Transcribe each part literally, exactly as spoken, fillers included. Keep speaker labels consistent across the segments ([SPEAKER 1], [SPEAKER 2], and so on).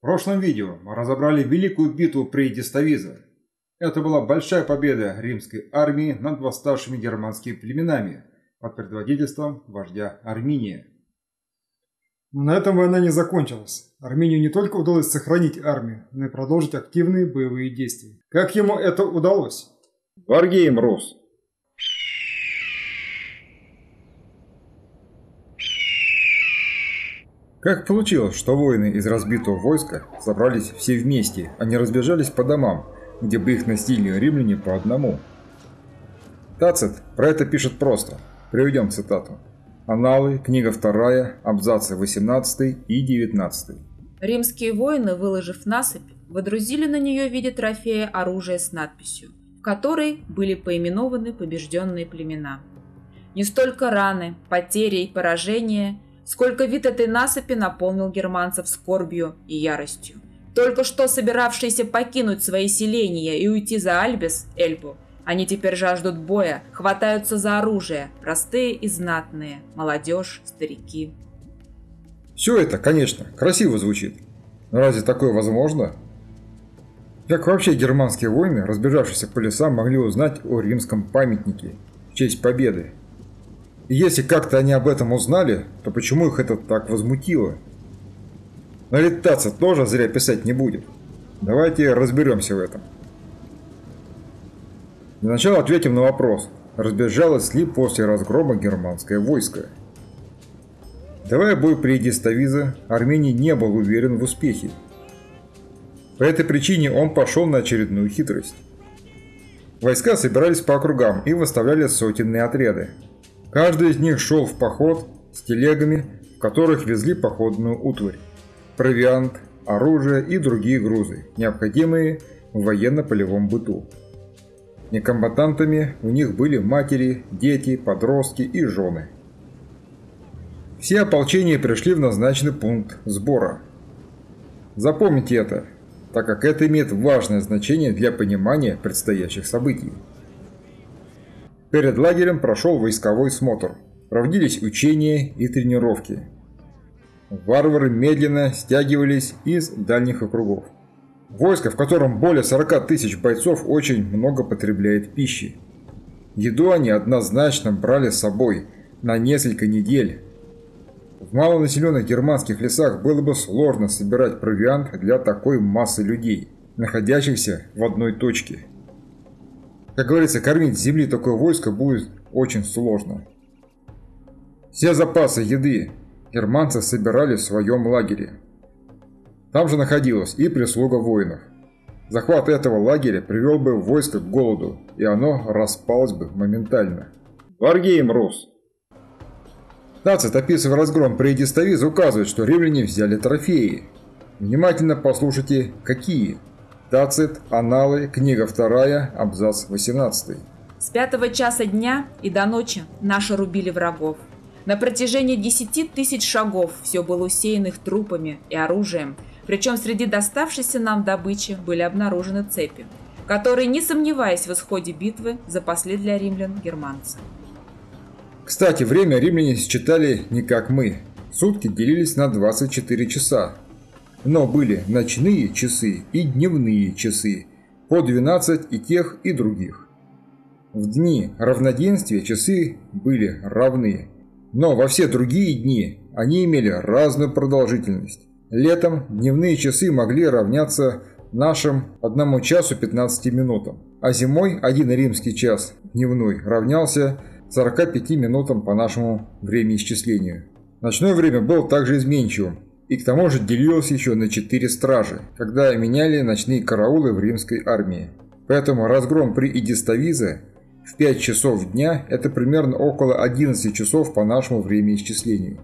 [SPEAKER 1] прошлом видео мы разобрали великую битву при Диставиза. Это была большая победа римской армии над восставшими германскими племенами под предводительством вождя Арминия.
[SPEAKER 2] Но на этом война не закончилась. Арминию не только удалось сохранить армию, но и продолжить активные боевые действия. Как ему это удалось?
[SPEAKER 1] Варгейм Рус. Как получилось, что воины из разбитого войска собрались все вместе, а не разбежались по домам, где бы их настигли римляне по одному? Тацит про это пишет просто. Приведем цитату. Аналы, книга вторая, абзацы восемнадцатый и девятнадцатый.
[SPEAKER 3] Римские воины, выложив насыпь, водрузили на нее в виде трофея оружие с надписью, в которой были поименованы побежденные племена. Не столько раны, потери и поражения, сколько вид этой насыпи наполнил германцев скорбью и яростью. Только что собиравшиеся покинуть свои селения и уйти за Альбис, Эльбу, они теперь жаждут боя, хватаются за оружие, простые и знатные, молодежь, старики.
[SPEAKER 1] Все это, конечно, красиво звучит. Но разве такое возможно? Как вообще германские воины, разбежавшиеся по лесам, могли узнать о римском памятнике в честь победы? И если как-то они об этом узнали, то почему их это так возмутило? Но ведь Тацит тоже зря писать не будет. Давайте разберемся в этом. Для начала ответим на вопрос, разбежалось ли после разгрома германское войско. Давая бой при Диставиза, Арминий не был уверен в успехе. По этой причине он пошел на очередную хитрость. Войска собирались по округам и выставляли сотенные отряды. Каждый из них шел в поход с телегами, в которых везли походную утварь, провиант, оружие и другие грузы, необходимые в военно-полевом быту. Некомбатантами у них были матери, дети, подростки и жены. Все ополчения пришли в назначенный пункт сбора. Запомните это, так как это имеет важное значение для понимания предстоящих событий. Перед лагерем прошел войсковой смотр, проводились учения и тренировки. Варвары медленно стягивались из дальних округов. Войско, в котором более сорока тысяч бойцов, очень много потребляет пищи. Еду они однозначно брали с собой на несколько недель. В малонаселенных германских лесах было бы сложно собирать провиант для такой массы людей, находящихся в одной точке. Как говорится, кормить с земли такое войско будет очень сложно. Все запасы еды германцы собирали в своем лагере. Там же находилась и прислуга воинов. Захват этого лагеря привел бы войско к голоду, и оно распалось бы моментально. Варгейм Рус. Тацит, описывая разгром при Диставизе, указывает, что римляне взяли трофеи. Внимательно послушайте, какие. Тацит, Аналы, книга вторая, абзац восемнадцатый.
[SPEAKER 3] С пятого часа дня и до ночи наши рубили врагов. На протяжении десяти тысяч шагов все было усеяно их трупами и оружием, причем среди доставшейся нам добычи были обнаружены цепи, которые, не сомневаясь в исходе битвы, запасли для римлян германцы.
[SPEAKER 1] Кстати, время римляне считали не как мы. Сутки делились на двадцать четыре часа. Но были ночные часы и дневные часы, по двенадцать и тех, и других. В дни равноденствия часы были равны, но во все другие дни они имели разную продолжительность. Летом дневные часы могли равняться нашим одному часу пятнадцати минутам, а зимой один римский час дневной равнялся сорока пяти минутам по нашему времяисчислению. Ночное время было также изменчивым, и к тому же делилось еще на четыре стражи, когда меняли ночные караулы в римской армии. Поэтому разгром при Диставизе в пять часов дня – это примерно около одиннадцати часов по нашему времяисчислению.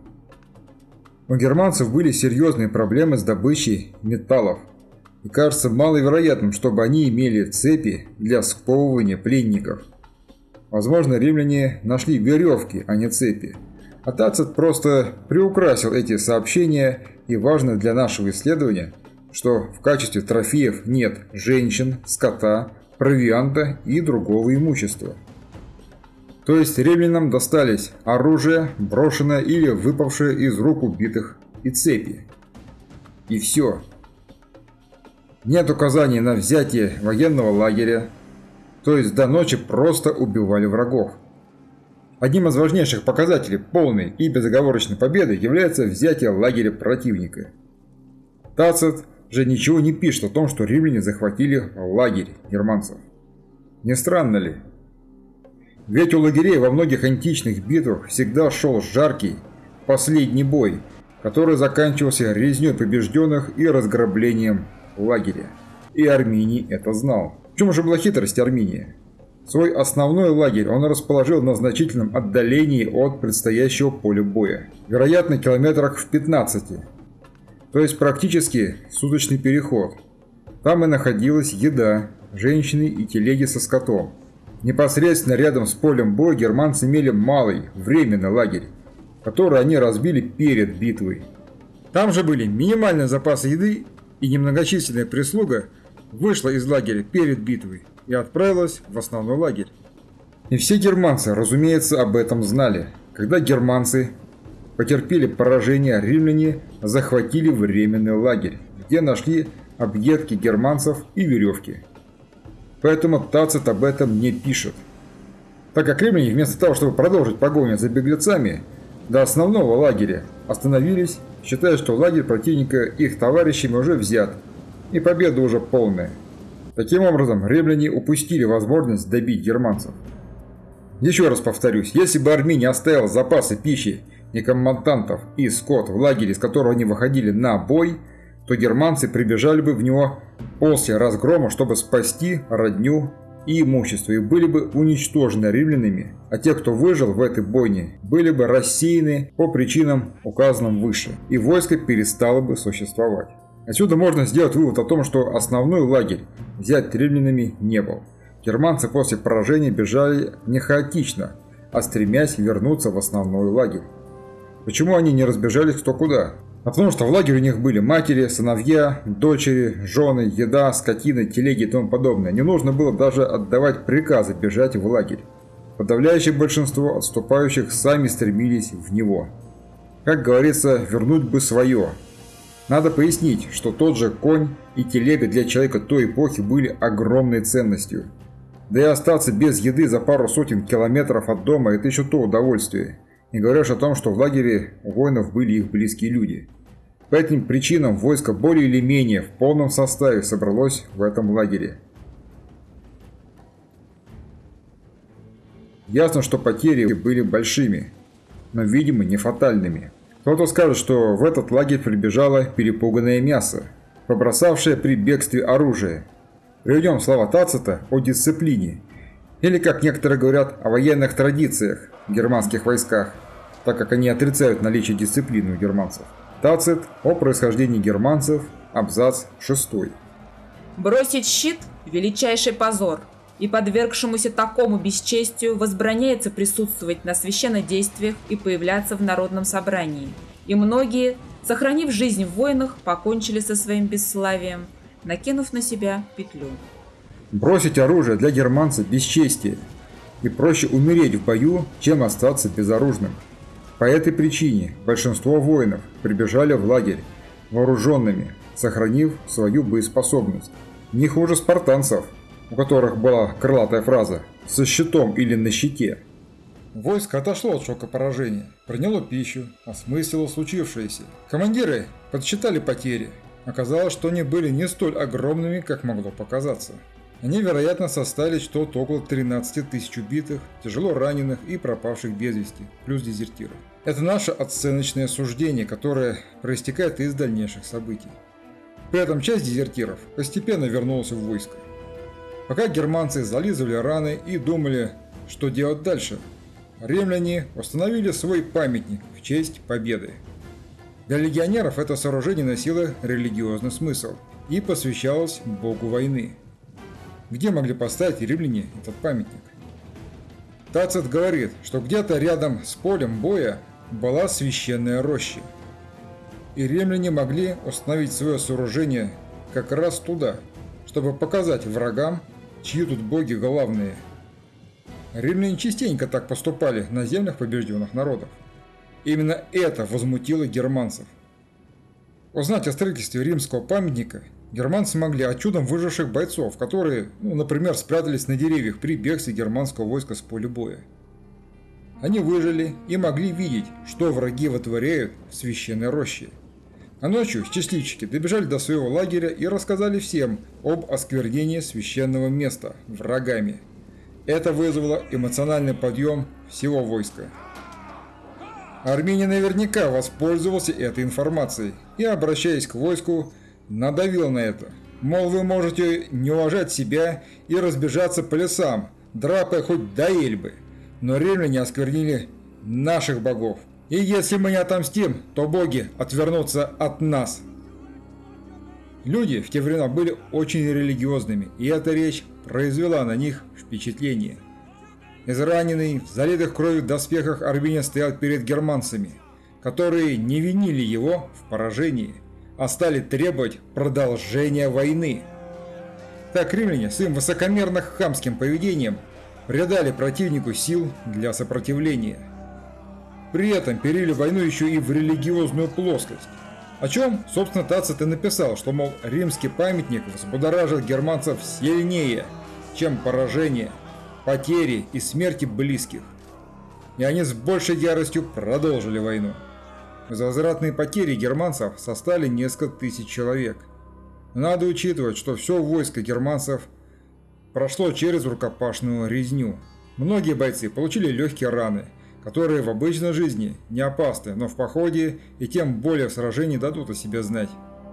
[SPEAKER 1] У германцев были серьезные проблемы с добычей металлов, и кажется маловероятным, чтобы они имели цепи для сковывания пленников. Возможно, римляне нашли веревки, а не цепи. А Тацит просто приукрасил эти сообщения, и важно для нашего исследования, что в качестве трофеев нет женщин, скота, провианта и другого имущества. То есть римлянам достались оружие, брошенное или выпавшее из рук убитых, и цепи. И все. Нет указаний на взятие военного лагеря, то есть до ночи просто убивали врагов. Одним из важнейших показателей полной и безоговорочной победы является взятие лагеря противника. Тацит же ничего не пишет о том, что римляне захватили лагерь германцев. Не странно ли? Ведь у лагерей во многих античных битвах всегда шел жаркий, последний бой, который заканчивался резнёй побежденных и разграблением лагеря. И Арминий это знал. В чем же была хитрость Арминия? Свой основной лагерь он расположил на значительном отдалении от предстоящего поля боя, вероятно, километрах в пятнадцати, то есть практически суточный переход. Там и находилась еда, женщины и телеги со скотом. Непосредственно рядом с полем боя германцы имели малый, временный лагерь, который они разбили перед битвой. Там же были минимальные запасы еды, и немногочисленная прислуга вышла из лагеря перед битвой и отправилась в основной лагерь. И все германцы, разумеется, об этом знали. Когда германцы потерпели поражение, римляне захватили временный лагерь, где нашли объедки германцев и веревки. Поэтому Тацит об этом не пишет. Так как римляне вместо того, чтобы продолжить погоню за беглецами до основного лагеря, остановились, считая, что лагерь противника их товарищами уже взят, и победа уже полная. Таким образом, римляне упустили возможность добить германцев. Еще раз повторюсь, если бы Арминий оставил запасы пищи и коммандантов и скот в лагере, из которого они выходили на бой, то германцы прибежали бы в него после разгрома, чтобы спасти родню и имущество, и были бы уничтожены римлянами, а те, кто выжил в этой бойне, были бы рассеяны по причинам, указанным выше, и войско перестало бы существовать. Отсюда можно сделать вывод о том, что основной лагерь взять римлянами не был. Германцы после поражения бежали не хаотично, а стремясь вернуться в основной лагерь. Почему они не разбежались кто куда? Потому что в лагере у них были матери, сыновья, дочери, жены, еда, скотина, телеги и тому подобное. Не нужно было даже отдавать приказы бежать в лагерь. Подавляющее большинство отступающих сами стремились в него. Как говорится, вернуть бы свое. Надо пояснить, что тот же конь и телега для человека той эпохи были огромной ценностью. Да и остаться без еды за пару сотен километров от дома – это еще то удовольствие. Не говоря уж о том, что в лагере у воинов были их близкие люди. По этим причинам войско более или менее в полном составе собралось в этом лагере. Ясно, что потери были большими, но, видимо, не фатальными. Кто-то скажет, что в этот лагерь прибежало перепуганное мясо, побросавшее при бегстве оружие. Приведем слова Тацита о дисциплине, или, как некоторые говорят, о военных традициях в германских войсках, так как они отрицают наличие дисциплины у германцев. Тацит о происхождении германцев, абзац шестой.
[SPEAKER 3] Бросить щит – величайший позор, и подвергшемуся такому бесчестию возбраняется присутствовать на священнодействиях и появляться в народном собрании. И многие, сохранив жизнь в войнах, покончили со своим бесславием, накинув на себя петлю.
[SPEAKER 1] Бросить оружие для германцев бесчестие, и проще умереть в бою, чем остаться безоружным. По этой причине большинство воинов прибежали в лагерь вооруженными, сохранив свою боеспособность. Не хуже спартанцев, у которых была крылатая фраза «со щитом или на щите». Войско отошло от шока поражения, приняло пищу, осмыслило случившееся. Командиры подсчитали потери. Оказалось, что они были не столь огромными, как могло показаться. Они, вероятно, составили что-то около тринадцати тысяч убитых, тяжело раненых и пропавших без вести, плюс дезертиров. Это наше оценочное суждение, которое проистекает из дальнейших событий. При этом часть дезертиров постепенно вернулась в войско. Пока германцы зализывали раны и думали, что делать дальше, римляне установили свой памятник в честь победы. Для легионеров это сооружение носило религиозный смысл и посвящалось богу войны. Где могли поставить римляне этот памятник? Тацит говорит, что где-то рядом с полем боя была священная роща. И римляне могли установить свое сооружение как раз туда, чтобы показать врагам, чьи тут боги главные. Римляне частенько так поступали на землях побежденных народов. Именно это возмутило германцев. Узнать о строительстве римского памятника Германцы могли от чудом выживших бойцов, которые, ну, например, спрятались на деревьях при бегстве германского войска с поля боя. Они выжили и могли видеть, что враги вытворяют в священной роще. А ночью счастливчики добежали до своего лагеря и рассказали всем об осквернении священного места врагами. Это вызвало эмоциональный подъем всего войска. Армения наверняка воспользовался этой информацией и, обращаясь к войску, надавил на это. Мол, вы можете не уважать себя и разбежаться по лесам, драпая хоть до Эльбы, но римляне осквернили наших богов. И если мы не отомстим, то боги отвернутся от нас. Люди в те времена были очень религиозными, и эта речь произвела на них впечатление. Израненный, в залитых кровью доспехах Арминия стоял перед германцами, которые не винили его в поражении, а стали требовать продолжения войны. Так римляне своим высокомерно-хамским поведением придали противнику сил для сопротивления. При этом перевели войну еще и в религиозную плоскость. О чем, собственно, Тацит и написал, что, мол, римский памятник взбудоражит германцев сильнее, чем поражение, потери и смерти близких. И они с большей яростью продолжили войну. Возвратные потери германцев составили несколько тысяч человек. Надо учитывать, что все войско германцев прошло через рукопашную резню. Многие бойцы получили легкие раны, которые в обычной жизни не опасны, но в походе и тем более в сражении дадут о себе знать.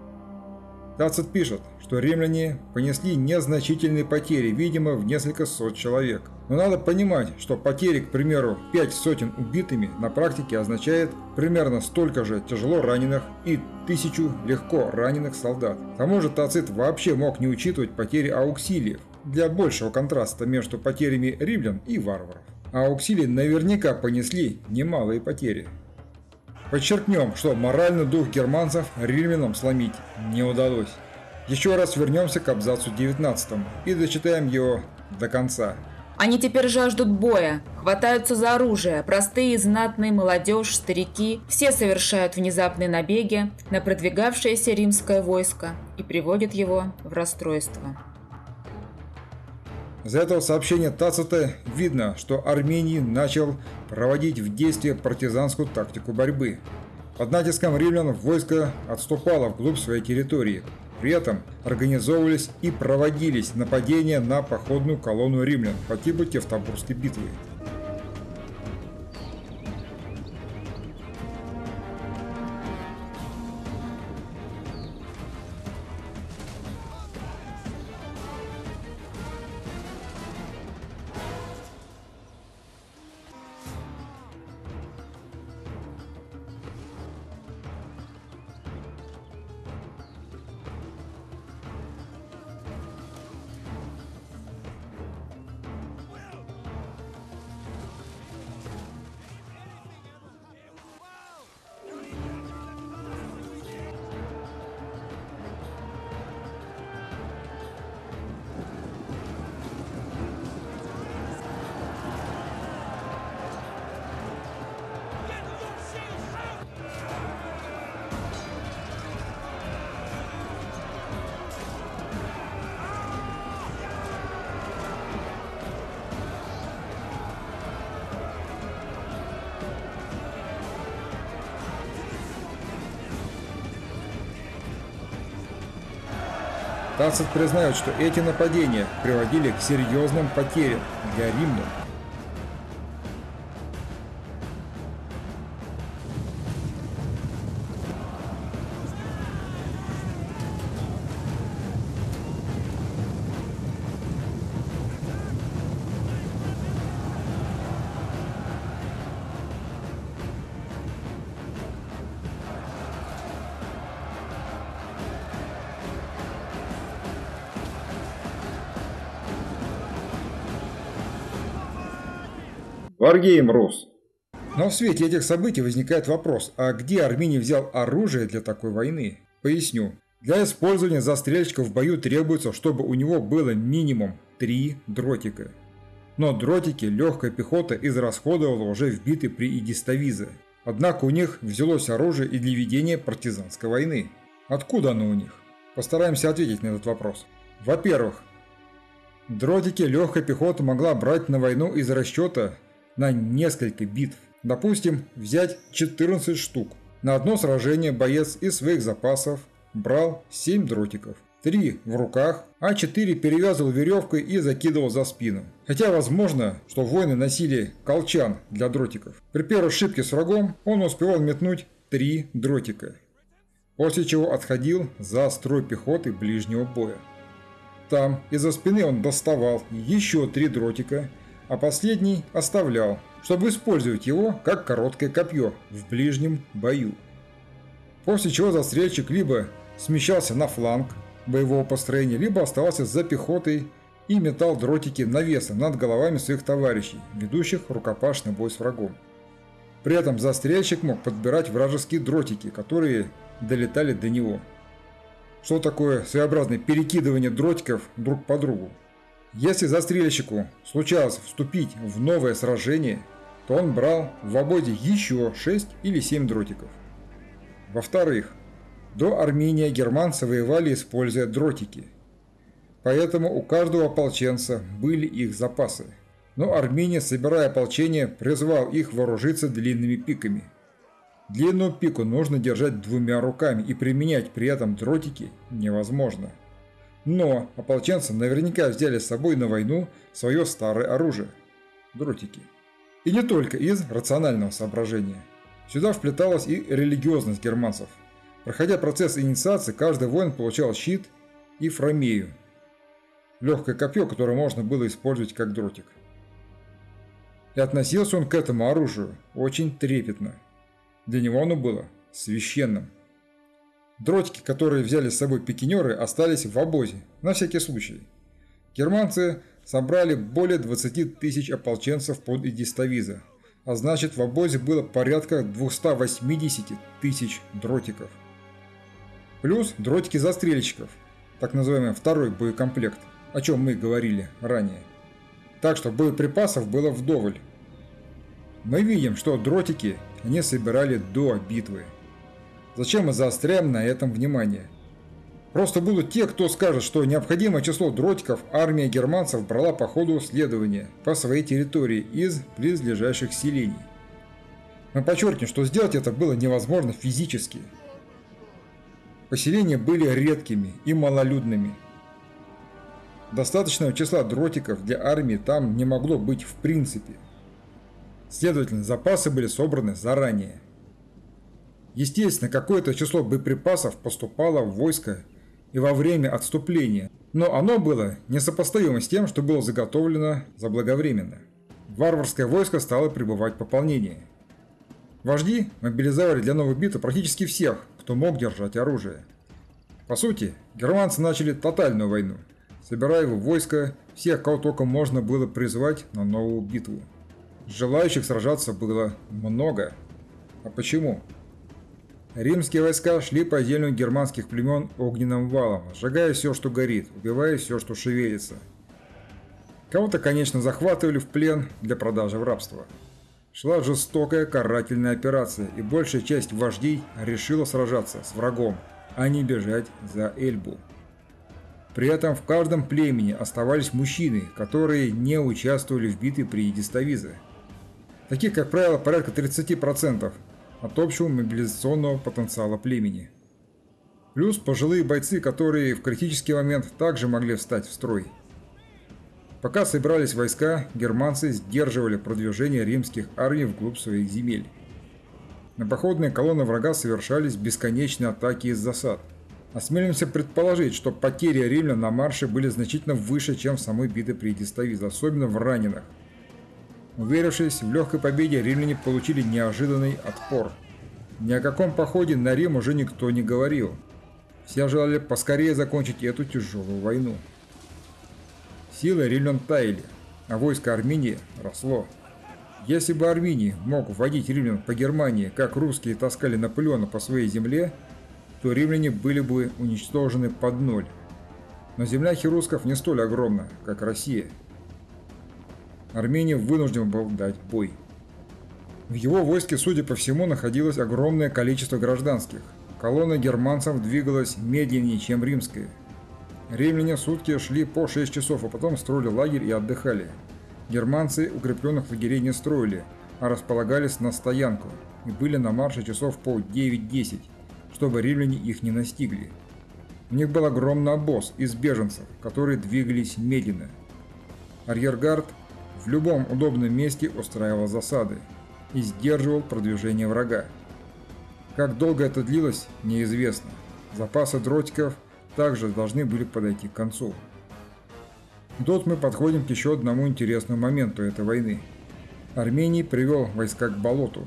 [SPEAKER 1] Тацит пишет, что римляне понесли незначительные потери, видимо, в несколько сот человек. Но надо понимать, что потери, к примеру, пять сотен убитыми на практике означает примерно столько же тяжело раненых и тысячу легко раненых солдат. К тому же Тацит вообще мог не учитывать потери ауксилиев для большего контраста между потерями римлян и варваров. А ауксилии наверняка понесли немалые потери. Подчеркнем, что моральный дух германцев римлянам сломить не удалось. Еще раз вернемся к абзацу девятнадцатому и дочитаем его до конца.
[SPEAKER 3] Они теперь жаждут боя, хватаются за оружие, простые, знатные, молодежь, старики. Все совершают внезапные набеги на продвигавшееся римское войско и приводят его в расстройство.
[SPEAKER 1] Из этого сообщения Тацита видно, что Армений начал проводить в действие партизанскую тактику борьбы. Под натиском римлян войско отступало вглубь своей территории. При этом организовывались и проводились нападения на походную колонну римлян по типу Тевтобурской битвы. Тацит признает, что эти нападения приводили к серьезным потерям для римлян. Варгейм Рус. Но в свете этих событий возникает вопрос, а где Арминий взял оружие для такой войны? Поясню. Для использования застрельщиков в бою требуется, чтобы у него было минимум три дротика. Но дротики легкая пехота израсходовала уже в битве при Игистовизе. Однако у них взялось оружие и для ведения партизанской войны. Откуда оно у них? Постараемся ответить на этот вопрос. Во-первых, дротики легкой пехоты могла брать на войну из расчета на несколько битв. Допустим, взять четырнадцать штук. На одно сражение боец из своих запасов брал семь дротиков. три в руках, а четыре перевязывал веревкой и закидывал за спину. Хотя возможно, что воины носили колчан для дротиков. При первой сшибке с врагом он успевал метнуть три дротика, после чего отходил за строй пехоты ближнего боя. Там из-за спины он доставал еще три дротика, а последний оставлял, чтобы использовать его как короткое копье в ближнем бою. После чего застрельщик либо смещался на фланг боевого построения, либо оставался за пехотой и метал дротики навесом над головами своих товарищей, ведущих рукопашный бой с врагом. При этом застрельщик мог подбирать вражеские дротики, которые долетали до него. Что такое своеобразное перекидывание дротиков друг по другу? Если застрельщику случалось вступить в новое сражение, то он брал в обозе еще шесть или семь дротиков. Во-вторых, до Армения германцы воевали, используя дротики. Поэтому у каждого ополченца были их запасы. Но Армения, собирая ополчение, призвал их вооружиться длинными пиками. Длинную пику нужно держать двумя руками, и применять при этом дротики невозможно. Но ополченцы наверняка взяли с собой на войну свое старое оружие – дротики. И не только из рационального соображения. Сюда вплеталась и религиозность германцев. Проходя процесс инициации, каждый воин получал щит и фромею – легкое копье, которое можно было использовать как дротик. И относился он к этому оружию очень трепетно. Для него оно было священным. Дротики, которые взяли с собой пикинеры, остались в обозе, на всякий случай. Германцы собрали более двадцати тысяч ополченцев под Эдиставиза, а значит, в обозе было порядка двухсот восьмидесяти тысяч дротиков. Плюс дротики застрельщиков, так называемый второй боекомплект, о чем мы говорили ранее. Так что боеприпасов было вдоволь. Мы видим, что дротики они собирали до битвы. Зачем мы заостряем на этом внимание? Просто будут те, кто скажет, что необходимое число дротиков армия германцев брала по ходу следования по своей территории из близлежащих селений. Мы подчеркнем, что сделать это было невозможно физически. Поселения были редкими и малолюдными. Достаточного числа дротиков для армии там не могло быть в принципе. Следовательно, запасы были собраны заранее. Естественно, какое-то число боеприпасов поступало в войско и во время отступления, но оно было несопоставимо с тем, что было заготовлено заблаговременно. В варварское войско стало прибывать пополнение. Вожди мобилизовали для новой битвы практически всех, кто мог держать оружие. По сути, германцы начали тотальную войну, собирая в войско всех, кого только можно было призвать на новую битву. Желающих сражаться было много. А почему? Римские войска шли по землям германских племен огненным валом, сжигая все, что горит, убивая все, что шевелится. Кого-то, конечно, захватывали в плен для продажи в рабство. Шла жестокая карательная операция, и большая часть вождей решила сражаться с врагом, а не бежать за Эльбу. При этом в каждом племени оставались мужчины, которые не участвовали в битве при Эдиставизе. Таких, как правило, порядка тридцати процентов от общего мобилизационного потенциала племени. Плюс пожилые бойцы, которые в критический момент также могли встать в строй. Пока собирались войска, германцы сдерживали продвижение римских армий вглубь своих земель. На походные колонны врага совершались бесконечные атаки из засад. Осмелимся предположить, что потери римлян на марше были значительно выше, чем в самой битве при Эдиставизе, особенно в раненых. Уверившись в легкой победе, римляне получили неожиданный отпор. Ни о каком походе на Рим уже никто не говорил. Все желали поскорее закончить эту тяжелую войну. Силы римлян таяли, а войско Арминии росло. Если бы Арминий мог вводить римлян по Германии, как русские таскали Наполеона по своей земле, то римляне были бы уничтожены под ноль. Но земля херусков не столь огромна, как Россия. Армения вынужден был дать бой. В его войске, судя по всему, находилось огромное количество гражданских. колонна германцев двигалась медленнее, чем римская. Римляне в сутки шли по шесть часов, а потом строили лагерь и отдыхали. Германцы укрепленных лагерей не строили, а располагались на стоянку и были на марше часов по девять-десять, чтобы римляне их не настигли. У них был огромный обоз из беженцев, которые двигались медленно. Арьергард в любом удобном месте устраивал засады и сдерживал продвижение врага. Как долго это длилось, неизвестно. Запасы дротиков также должны были подойти к концу. Тут мы подходим к еще одному интересному моменту этой войны. Армений привел войска к болоту.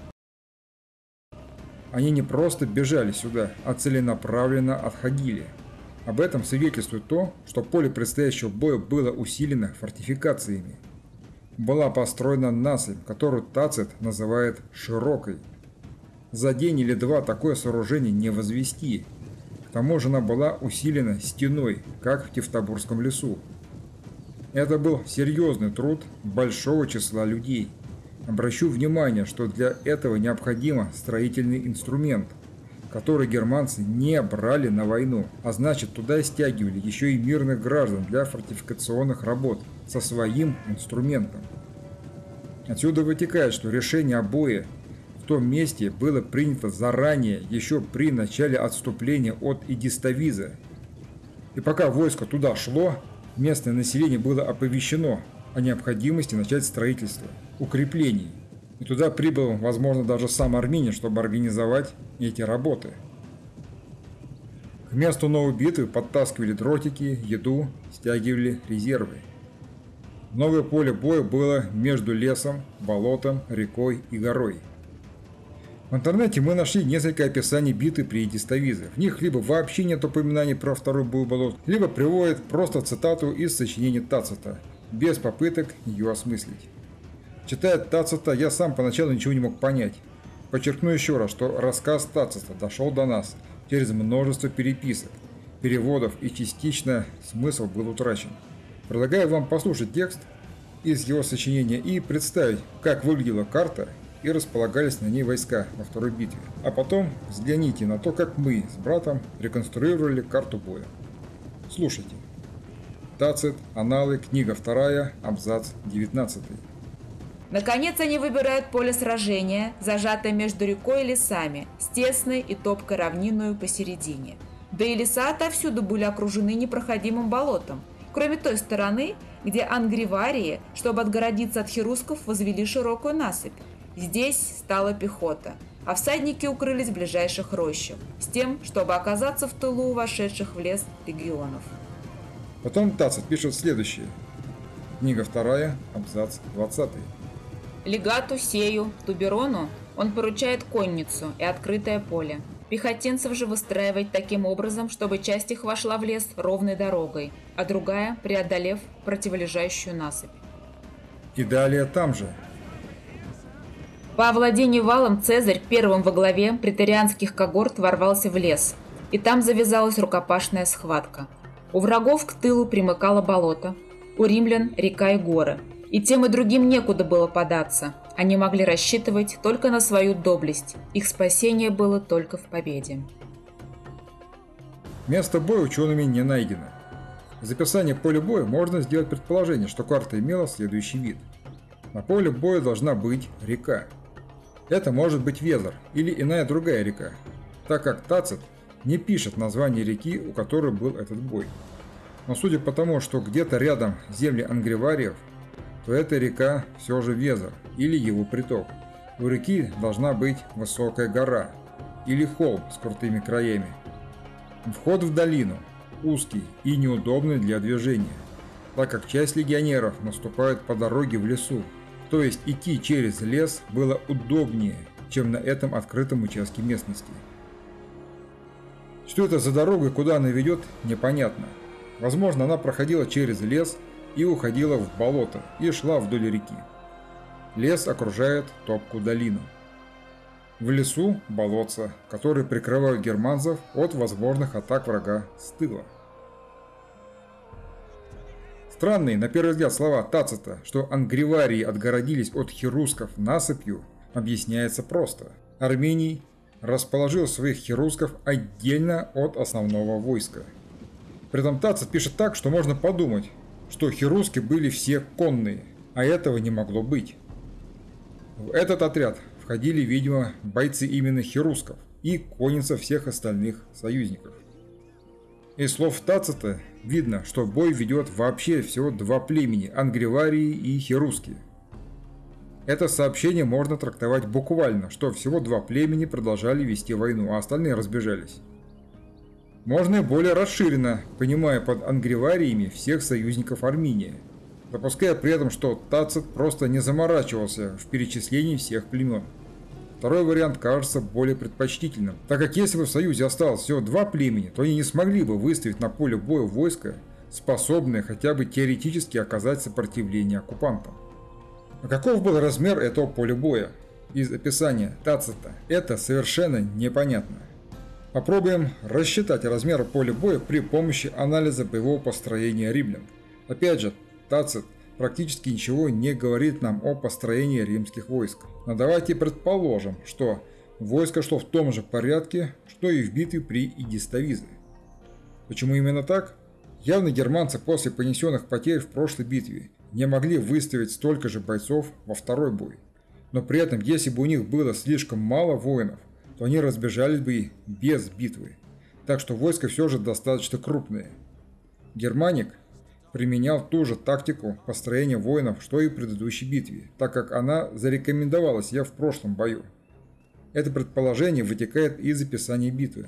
[SPEAKER 1] Они не просто бежали сюда, а целенаправленно отходили. Об этом свидетельствует то, что поле предстоящего боя было усилено фортификациями. Была построена насыпь, которую Тацит называет «широкой». За день или два такое сооружение не возвести. К тому же она была усилена стеной, как в Тевтобурском лесу. Это был серьезный труд большого числа людей. Обращу внимание, что для этого необходим строительный инструмент, который германцы не брали на войну, а значит туда стягивали еще и мирных граждан для фортификационных работ со своим инструментом. Отсюда вытекает, что решение о бое в том месте было принято заранее, еще при начале отступления от Эдиставиза. И пока войско туда шло, местное население было оповещено о необходимости начать строительство укреплений. И туда прибыл, возможно, даже сам Армений, чтобы организовать эти работы. К месту новой битвы подтаскивали дротики, еду, стягивали резервы. Новое поле боя было между лесом, болотом, рекой и горой. В интернете мы нашли несколько описаний битвы при Эдиставизе. В них либо вообще нет упоминаний про второй бой болот, либо приводят просто цитату из сочинения Тацита, без попыток ее осмыслить. Читая Тацита, я сам поначалу ничего не мог понять. Подчеркну еще раз, что рассказ Тацита дошел до нас через множество переписок, переводов, и частично смысл был утрачен. Предлагаю вам послушать текст из его сочинения и представить, как выглядела карта и располагались на ней войска во второй битве. А потом взгляните на то, как мы с братом реконструировали карту боя. Слушайте. Тацит, Аналы, книга вторая, абзац девятнадцатый.
[SPEAKER 3] Наконец они выбирают поле сражения, зажатое между рекой и лесами, с тесной и топкой равниною посередине. Да и леса отовсюду были окружены непроходимым болотом, кроме той стороны, где ангриварии, чтобы отгородиться от херусков, возвели широкую насыпь. Здесь стала пехота, а всадники укрылись в ближайших рощах, с тем, чтобы оказаться в тылу вошедших в лес легионов.
[SPEAKER 1] Потом Тацит пишет следующее. Книга вторая, абзац двадцатый.
[SPEAKER 3] Легату Сею Туберону он поручает конницу и открытое поле. Пехотинцев же выстраивать таким образом, чтобы часть их вошла в лес ровной дорогой, а другая, преодолев противолежащую насыпь.
[SPEAKER 1] И далее там же.
[SPEAKER 3] По овладению валом Цезарь первым во главе преторианских когорт ворвался в лес, и там завязалась рукопашная схватка. У врагов к тылу примыкало болото, у римлян река и горы, и тем и другим некуда было податься. Они могли рассчитывать только на свою доблесть, их спасение было только в победе.
[SPEAKER 1] Место боя учеными не найдено. Из описания поля боя можно сделать предположение, что карта имела следующий вид. На поле боя должна быть река. Это может быть Везер или иная другая река, так как Тацит не пишет название реки, у которой был этот бой. Но судя по тому, что где-то рядом земли ангривариев, то эта река все же Везер или его приток. У реки должна быть высокая гора или холм с крутыми краями. Вход в долину узкий и неудобный для движения, так как часть легионеров наступает по дороге в лесу, то есть идти через лес было удобнее, чем на этом открытом участке местности. Что это за дорога и куда она ведет, непонятно. Возможно, она проходила через лес и уходила в болото и шла вдоль реки. Лес окружает топкую долину. В лесу болотца, которые прикрывают германцев от возможных атак врага с тыла. Странные, на первый взгляд, слова Тацита, что ангриварии отгородились от херусков насыпью, объясняется просто. Армений расположил своих херусков отдельно от основного войска. При этом Тацит пишет так, что можно подумать, что херуски были все конные, а этого не могло быть. В этот отряд входили, видимо, бойцы именно херусков и конница всех остальных союзников. Из слов Тацита видно, что бой ведет вообще всего два племени – Ангреварии и Херуски. Это сообщение можно трактовать буквально, что всего два племени продолжали вести войну, а остальные разбежались. Можно и более расширенно, понимая под Ангревариями всех союзников Армения, допуская при этом, что Тацит просто не заморачивался в перечислении всех племен. Второй вариант кажется более предпочтительным, так как если бы в союзе осталось всего два племени, то они не смогли бы выставить на поле боя войско, способное хотя бы теоретически оказать сопротивление оккупантам. А каков был размер этого поля боя? Из описания Тацита это совершенно непонятно. Попробуем рассчитать размер поля боя при помощи анализа боевого построения римлян. Опять же, Тацит практически ничего не говорит нам о построении римских войск. Но давайте предположим, что войско шло в том же порядке, что и в битве при Игистовизе. Почему именно так? Явно германцы после понесенных потерь в прошлой битве не могли выставить столько же бойцов во второй бой. Но при этом, если бы у них было слишком мало воинов, то они разбежались бы и без битвы. Так что войско все же достаточно крупное. Германик применял ту же тактику построения воинов, что и в предыдущей битве, так как она зарекомендовала себя в прошлом бою. Это предположение вытекает из описания битвы.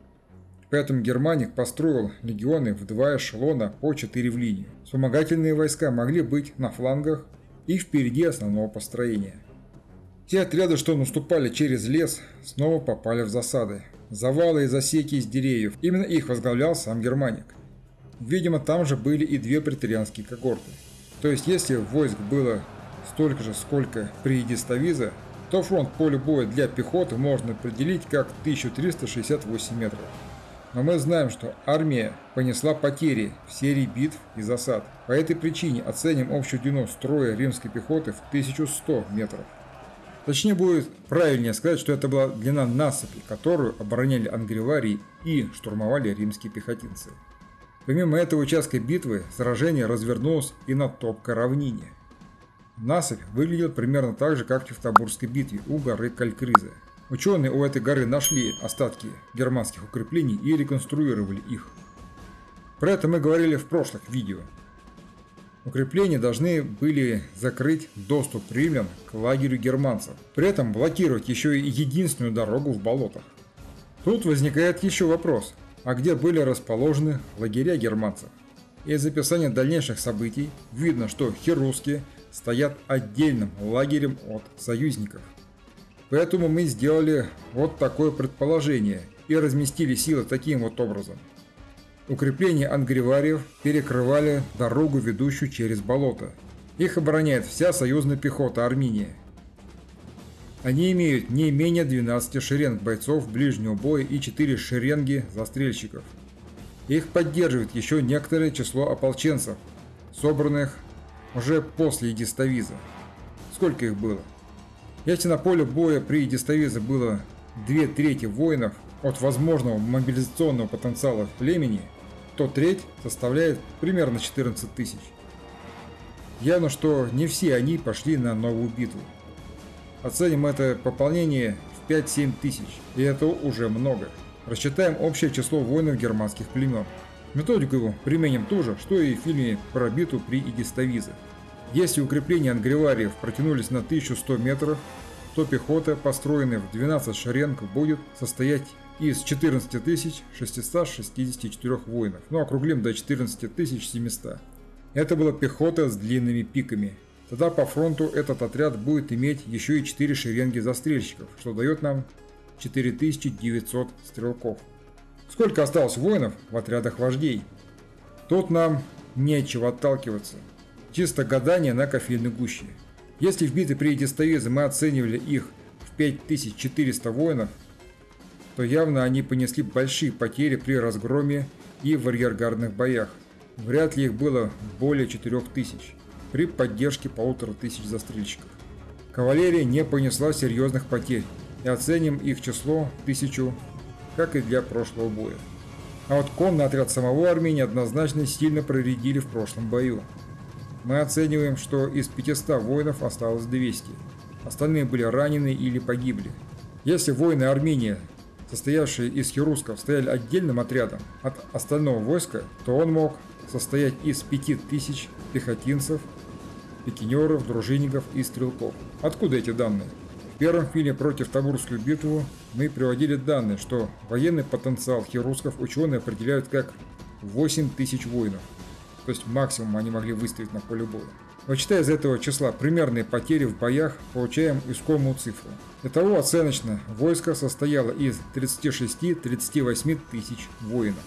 [SPEAKER 1] Поэтому Германик построил легионы в два эшелона по четыре в линию. Вспомогательные войска могли быть на флангах и впереди основного построения. Те отряды, что наступали через лес, снова попали в засады. Завалы и засеки из деревьев. Именно их возглавлял сам Германик. Видимо, там же были и две преторианские когорты. То есть, если войск было столько же, сколько при Игистовизе, то фронт поля боя для пехоты можно определить как тысяча триста шестьдесят восемь метров. Но мы знаем, что армия понесла потери в серии битв и засад. По этой причине оценим общую длину строя римской пехоты в тысячу сто метров. Точнее будет правильнее сказать, что это была длина насыпи, которую обороняли Ангреварии и штурмовали римские пехотинцы. Помимо этого участка битвы, сражение развернулось и на топкой равнине. Насыпь выглядела примерно так же, как в Тевтобурской битве у горы Калькриза. Ученые у этой горы нашли остатки германских укреплений и реконструировали их. Про это мы говорили в прошлых видео. Укрепления должны были закрыть доступ римлян к лагерю германцев, при этом блокировать еще и единственную дорогу в болотах. Тут возникает еще вопрос. А где были расположены лагеря германцев? Из описания дальнейших событий видно, что херуски стоят отдельным лагерем от союзников. Поэтому мы сделали вот такое предположение и разместили силы таким вот образом. Укрепления ангревариев перекрывали дорогу, ведущую через болото. Их обороняет вся союзная пехота Армении. Они имеют не менее двенадцати шеренг бойцов ближнего боя и четыре шеренги застрельщиков. Их поддерживает еще некоторое число ополченцев, собранных уже после Игистовиза. Сколько их было? Если на поле боя при Игистовизе было две трети воинов от возможного мобилизационного потенциала племени, то треть составляет примерно четырнадцать тысяч. Явно, что не все они пошли на новую битву. Оценим это пополнение в пять-семь тысяч, и это уже много. Рассчитаем общее число воинов германских племен. Методику применим ту же, что и в фильме про битву при Игистовизе. Если укрепления ангревариев протянулись на тысячу сто метров, то пехота, построенная в двенадцать шеренг, будет состоять из четырнадцати тысяч шестисот шестидесяти четырёх воинов, ну округлим до четырнадцати тысяч семисот. Это была пехота с длинными пиками. Тогда по фронту этот отряд будет иметь еще и четыре шеренги застрельщиков, что дает нам четыре тысячи девятьсот стрелков. Сколько осталось воинов в отрядах вождей? Тут нам нечего отталкиваться. Чисто гадание на кофейной гуще. Если в битве при Игистовизе мы оценивали их в пять тысяч четыреста воинов, то явно они понесли большие потери при разгроме и в арьергардных боях. Вряд ли их было более четырёх тысяч. При поддержке полутора тысяч застрельщиков. Кавалерия не понесла серьезных потерь и оценим их число в тысячу, как и для прошлого боя. А вот конный отряд самого Армении однозначно сильно проредили в прошлом бою. Мы оцениваем, что из пятисот воинов осталось двести. Остальные были ранены или погибли. Если воины Армении, состоявшие из херусков, стояли отдельным отрядом от остального войска, то он мог состоять из пяти тысяч пехотинцев, пикинеров, дружинников и стрелков. Откуда эти данные? В первом фильме «Против Табурскую битву» мы приводили данные, что военный потенциал херусков ученые определяют как восемь тысяч воинов. То есть максимум они могли выставить на поле боя. Вычитая из этого числа примерные потери в боях, получаем искомую цифру. Итого оценочно войско состояло из тридцати шести — тридцати восьми тысяч воинов.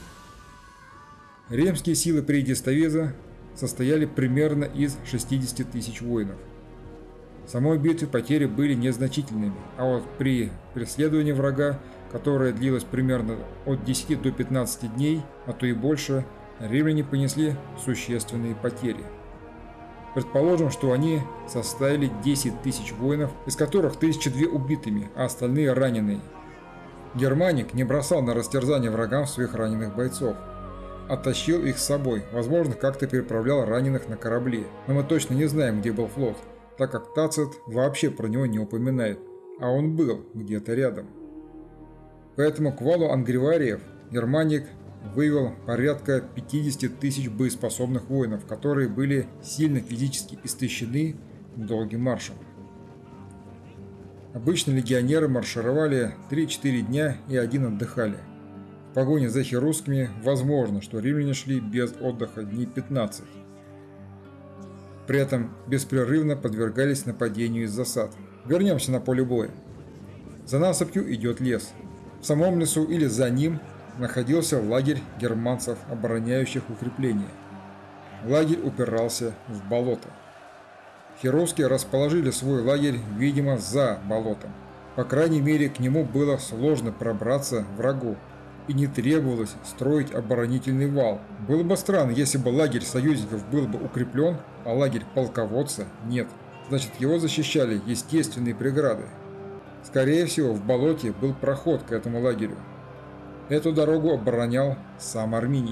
[SPEAKER 1] Римские силы при Диставеза состояли примерно из шестидесяти тысяч воинов. В самой битве потери были незначительными, а вот при преследовании врага, которое длилось примерно от десяти до пятнадцати дней, а то и больше, римляне понесли существенные потери. Предположим, что они составили десять тысяч воинов, из которых тысяча две убитыми, а остальные раненые. Германик не бросал на растерзание врагам своих раненых бойцов, а тащил их с собой, возможно, как-то переправлял раненых на корабли, но мы точно не знаем, где был флот, так как Тацит вообще про него не упоминает, а он был где-то рядом. Поэтому к валу ангривариев Германик вывел порядка пятидесяти тысяч боеспособных воинов, которые были сильно физически истощены долгим маршем. Обычно легионеры маршировали три-четыре дня и один отдыхали. В погоне за херусками возможно, что римляне шли без отдыха дней пятнадцать. При этом беспрерывно подвергались нападению из засад. Вернемся на поле боя. За насыпью идет лес. В самом лесу или за ним находился лагерь германцев, обороняющих укрепления. Лагерь упирался в болото. Херусские расположили свой лагерь, видимо, за болотом. По крайней мере, к нему было сложно пробраться врагу, и не требовалось строить оборонительный вал. Было бы странно, если бы лагерь союзников был бы укреплен, а лагерь полководца нет. Значит, его защищали естественные преграды. Скорее всего, в болоте был проход к этому лагерю. Эту дорогу оборонял сам Арминий.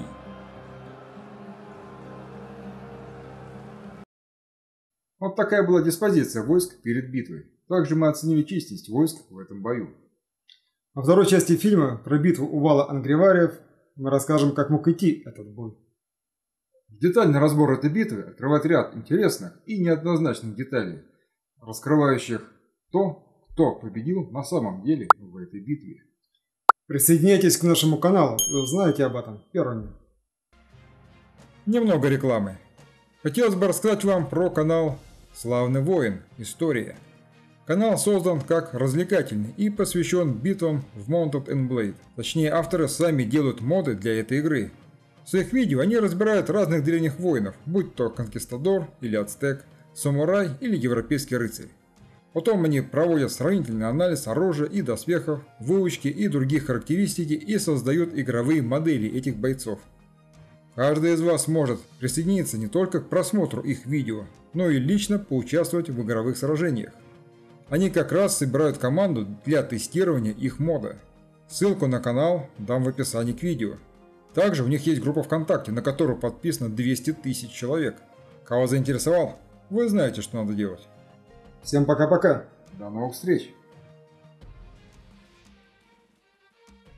[SPEAKER 2] Вот такая была диспозиция войск перед битвой. Также мы оценили численность войск в этом бою. Во второй части фильма про битву у вала ангривариев мы расскажем, как мог идти этот бой.
[SPEAKER 1] Детальный разбор этой битвы открывает ряд интересных и неоднозначных деталей, раскрывающих то, кто победил на самом деле в этой битве.
[SPEAKER 2] Присоединяйтесь к нашему каналу и узнаете об этом первыми.
[SPEAKER 1] Немного рекламы. Хотелось бы рассказать вам про канал «Славный воин. История». Канал создан как развлекательный и посвящен битвам в Mounted and Blade. Точнее, авторы сами делают моды для этой игры. В своих видео они разбирают разных древних воинов, будь то конкистадор или ацтек, самурай или европейский рыцарь. Потом они проводят сравнительный анализ оружия и доспехов, выучки и других характеристики и создают игровые модели этих бойцов. Каждый из вас может присоединиться не только к просмотру их видео, но и лично поучаствовать в игровых сражениях. Они как раз собирают команду для тестирования их мода. Ссылку на канал дам в описании к видео. Также у них есть группа ВКонтакте, на которую подписано двести тысяч человек. Кого заинтересовал, вы знаете, что надо делать.
[SPEAKER 2] Всем пока-пока.
[SPEAKER 1] До новых встреч.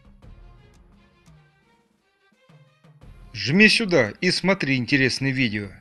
[SPEAKER 4] Жми сюда и смотри интересные видео.